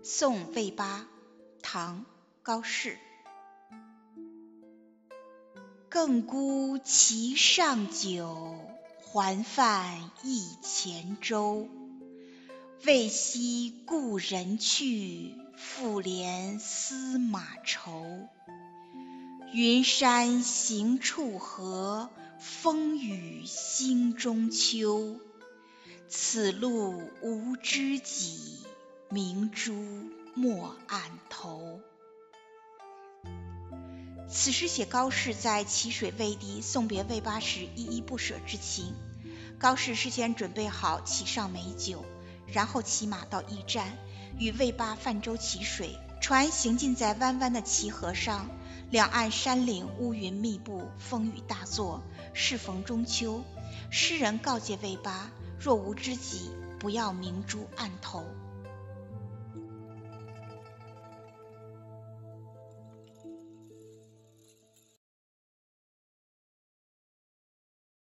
送卫八，唐·高适。更孤其上酒，还饭一钱粥。未惜故人去，复怜司马愁。云山行处合，风雨心中秋。此路无知己，明珠莫暗投。此诗写高适在淇水魏地送别卫八时依依不舍之情。高适事先准备好骑上美酒，然后骑马到驿站，与卫八泛舟淇水。船行进在弯弯的齐河上，两岸山岭乌云密布，风雨大作。适逢中秋，诗人告诫卫八，若无知己，不要明珠暗投。